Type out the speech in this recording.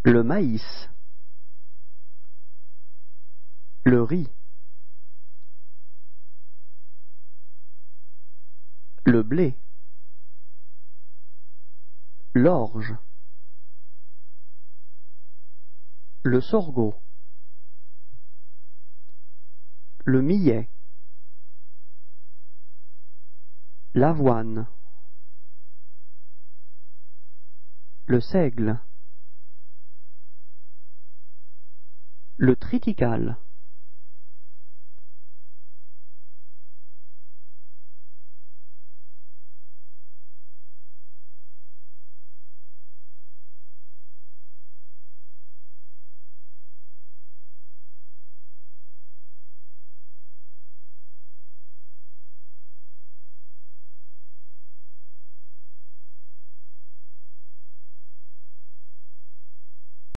le maïs, le riz, le blé, l'orge, le sorgho, le millet, l'avoine, le seigle, le triticale.